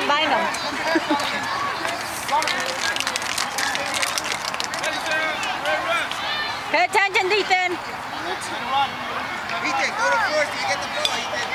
combine them. Pay attention, Ethan. Ethan, go to first. You get the ball, Ethan.